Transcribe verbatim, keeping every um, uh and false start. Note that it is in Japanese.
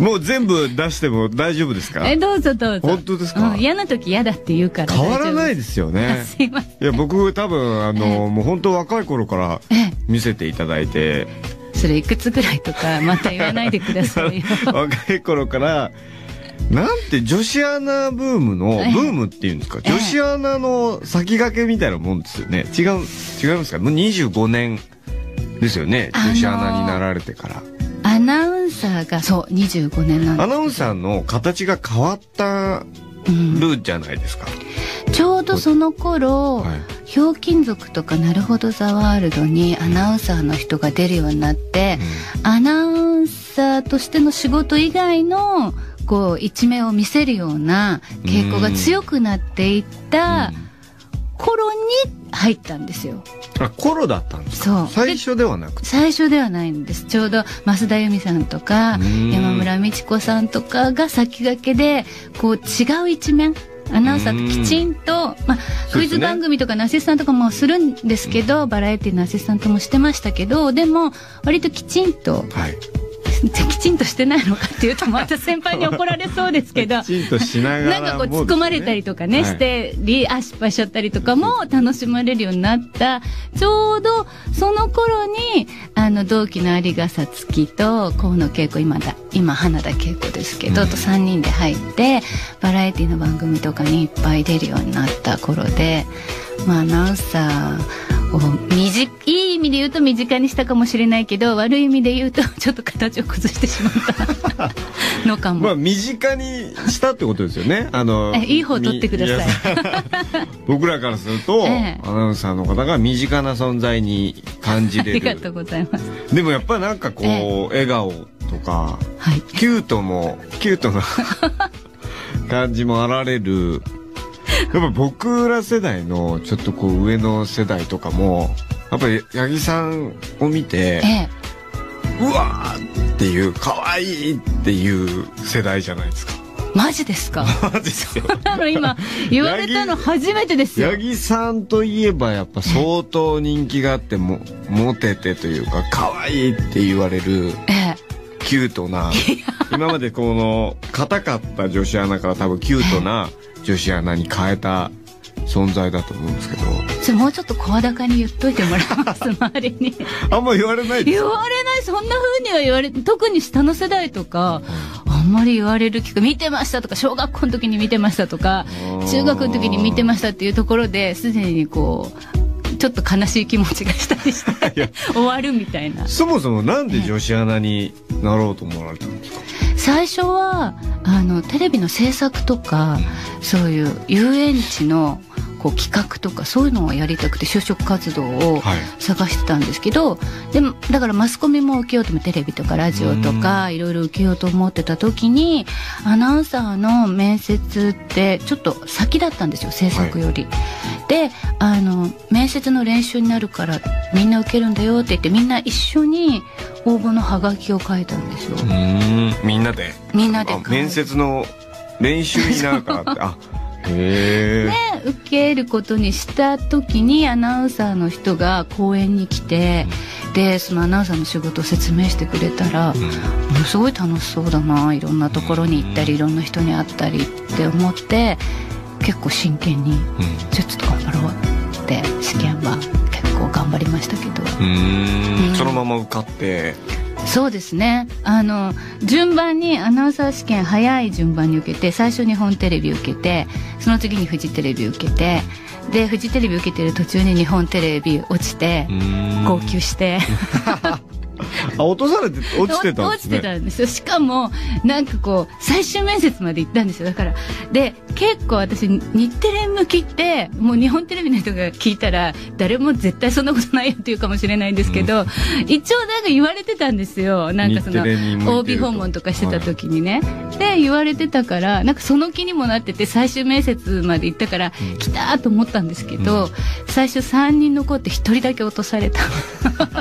もう全部出しても大丈夫ですか？ え、どうぞどうぞ。 本当ですか？ うん、嫌な時嫌だって言うから変わらないですよね。 すいません。 いや僕多分あの、もう本当若い頃から見せていただいて、 それいくつぐらいとかまた言わないでくださいよ。 若い頃からなんて女子アナブームのブームっていうんですか、女子アナの先駆けみたいなもんですよね。違う違いますか？もうにじゅうごねんですよね、女子アナになられてから。 アナウンサーがそうにじゅうごねんなんです。 アナウンサーの形が変わったるじゃないですか、 うん、ちょうどその頃、はい、ひょうきん族とかなるほどザワールドにアナウンサーの人が出るようになって、うん、アナウンサーとしての仕事以外のこう一面を見せるような傾向が強くなっていった頃に入ったんですよ。 あ、頃だったんですか？そう。最初ではなくて。 最初ではないんです。ちょうど増田由美さんとか山村美智子さんとかが先駆けでこう違う一面、アナウンサーときちんと、まあ、クイズ番組とかのアシスタントとかもするんですけど、バラエティのアシスタントもしてましたけど、でも割ときちんと、はい、きちんとしてないのかっていうとまた先輩に怒られそうですけどきちんとしながらなんかこう突っ込まれたりとかね、はい、してリあ失敗しちゃったりとかも楽しまれるようになったちょうどその頃にあの同期の有賀さつきと河野恵子、今だ今花田恵子ですけど、うん、とさんにんで入ってバラエティの番組とかにいっぱい出るようになった頃で、まあ、アナウンサーみじいい意味で言うと身近にしたかもしれないけど、悪い意味で言うとちょっと形を崩してしまったのかも。 まあ身近にしたってことですよね。あのいい方取ってください。 僕らからすると、ええ、アナウンサーの方が身近な存在に感じれる。 ありがとうございます。 でもやっぱりなんかこう、ええ、笑顔とか、はい、キュートもキュートな感じもあられる。やっぱ僕ら世代のちょっとこう上の世代とかもやっぱり八木さんを見て、ええ、うわーっていう可愛いっていう世代じゃないですか。 マジですか？ マジですよ。 あの今言われたの初めてですよ。 八木さんといえばやっぱ相当人気があってもモテてというか可愛いって言われる、ええ、キュートな今までこの硬かった女子アナから多分キュートな、ええ、女子アナに変えた存在だと思うんですけど、 それもうちょっと声高に言っといてもらいます周りに。 あんま言われないですか？ 言われない、そんな風には言われ、特に下の世代とか、うん、あんまり言われる聞く、見てましたとか小学校の時に見てましたとか中学の時に見てましたっていうところですでにこうちょっと悲しい気持ちがしたりして終わるみたいな。 そもそもなんで女子アナになろうと思われたんですか？ 最初はあのテレビの制作とか、うん、そういう遊園地のこう企画とかそういうのをやりたくて就職活動を探してたんですけど、はい、でもだからマスコミも受けようともテレビとかラジオとかいろいろ受けようと思ってた時にアナウンサーの面接ってちょっと先だったんですよ、制作より、はい、であの面接の練習になるからみんな受けるんだよって言ってみんな一緒に応募のハガキを書いたんですよ。 うーん、みんなでみんなで面接の練習になるからってあへで受けることにした時にアナウンサーの人が講演に来て、うん、でそのアナウンサーの仕事を説明してくれたら、うん、ものすごい楽しそうだな、いろんなところに行ったり、うん、いろんな人に会ったりって思って結構真剣に、うん、ちょっと頑張ろうって試験は結構頑張りましたけど、うーん、うん、そのまま受かって。 そうですね、あの順番にアナウンサー試験早い順番に受けて、最初日本テレビ受けてその次にフジテレビ受けて、でフジテレビ受けてる途中に日本テレビ落ちて号泣してあ、落とされて落ちてたんですね。 落ちてたんですよ。しかもなんかこう最終面接まで行ったんですよ。だからで結構私日テレ向きってもう日本テレビの人が聞いたら誰も絶対そんなことないよって言うかもしれないんですけど、うん、一応なんか言われてたんですよ。なんかその オービー 訪問とかしてた時にね、はい、で言われてたからなんかその気にもなってて最終面接まで行ったから、うん、来たと思ったんですけど、うん、最初さんにん残ってひとりだけ落とされた